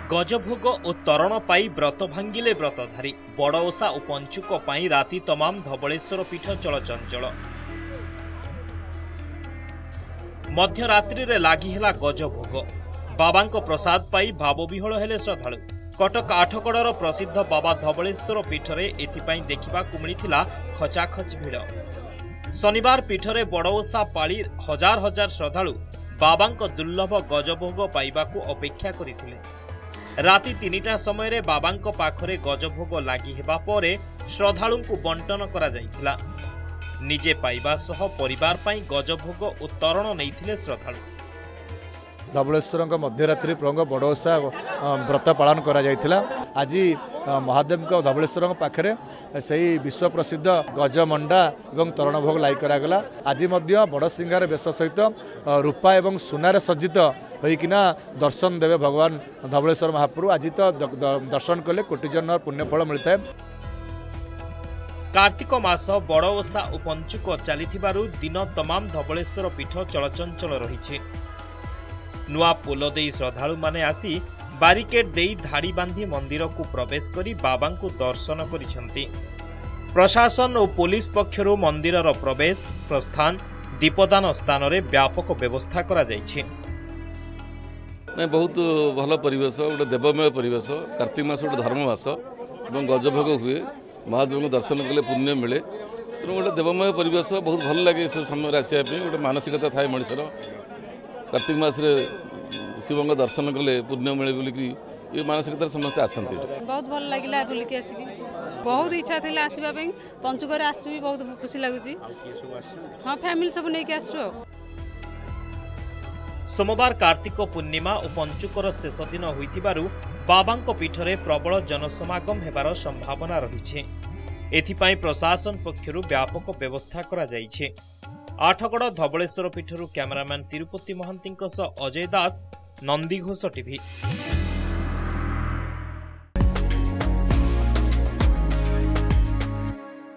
गजभोग और तरण पाई व्रत भांगिले व्रतधारी बड़ ओषा और पंचुक पाई राति तमाम धवलेश्वर पीठ चलचंचल। मध्यरात्रि रे लागी हेला गजभोग। बाबा प्रसाद पाई भावविह्वल हेले श्रद्धालु। कटक आठगड़र प्रसिद्ध बाबा धवलेश्वर पीठरे एथिपाई देखिबाकु मिलिथिला खचाखच भिड़। शनिवार पीठरे बड़ ओषा पाली हजार हजार श्रद्धालु बाबांक दुर्लभ गजभोग पाइबाकु अपेक्षा करिथिले। राति 3टा समय रे बाबांक पाखरे गजभोग लागि हेबा परे श्रद्धालुंकु बंटन करा जाइथिला। निजे पाइबा सह परिवार पाई गजभोग और तरण नैथिले श्रद्धालु। धवलेश्वर मध्यरात्रि प्रभु बड़ ओषा व्रत पालन करा जाइथिला। आज महादेव धवलेश्वर पाखरे सही विश्व प्रसिद्ध गजमंडा एवं तरण भोग लाई करागला। आज बड़ सिंगार बेश सहित रूपा एवं सुनार सज्जित होइकिना दर्शन देवे भगवान धवलेश्वर महाप्रभु। आज तो दर्शन कले कोटि जन्म पुण्यफल मिलता है। कार्तिक मास बड़ ओषा और पंचुक चलिथिबारु दिन तमाम धवलेश्वर पीठ चलचंचल रहिछि। नुआ पोल देई श्रद्धालु माने आसी बारिकेड देई धाड़ी बांधी मंदिर को प्रवेश करी बाबा को दर्शन करिसेंती। प्रशासन और पुलिस पक्षरु मंदिरर प्रवेश प्रस्थान दीपदान स्थान रे व्यापक व्यवस्था करा जाइछि। बहुत भल परिवेश गोटे देवमय परिवेश। कार्तिक मास गोटे धर्म मास और गजभोग हुए महादेव को दर्शन कले पुण्य मिले। तेणु गोटे देवमय परिवेश बहुत भल लगे। से समय आसा गोटे मानसिकता थाए मनुष्यर। कार्तिक मास शिव दर्शन कले पुण्य मिले बोलिकी ये मानसिकता समस्त आसती। बहुत भल लगे बुलिक आसिक बहुत इच्छा थी आसवा पंचुक आसुँ बहुत खुशी लगुच। हाँ फैमिली सब नहीं आसु। सोमवार कार्तिक पूर्णिमा और पंचुकर शेष दिन होइथिबारु बाबांक पीठरे प्रबल जनसमागम हेबार संभावना रहिछे। एथिपाई प्रशासन पक्षरु व्यापक व्यवस्था करा जाइछे। आठगड़ धवलेश्वर पीठरु कैमरामैन तिरुपति महांती अजय दास, नंदीघोष टीवी।